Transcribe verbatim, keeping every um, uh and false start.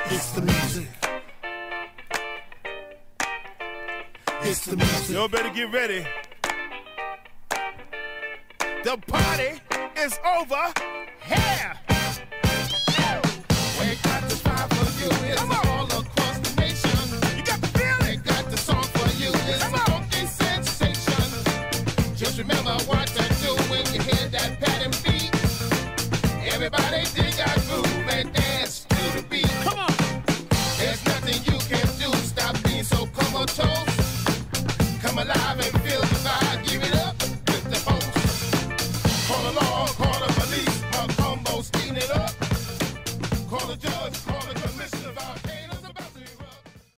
It's the music. It's the music. Y'all better get ready. The party is over here. We got the spot for you. It's all across the nation. You got the feeling. We got the song for you. It's a funky sensation. Just remember what to do when you hear that pattern beat. Everybody dig our groove and dance to the beat. Come on. There's nothing you can do. Stop being so comatose. Come alive and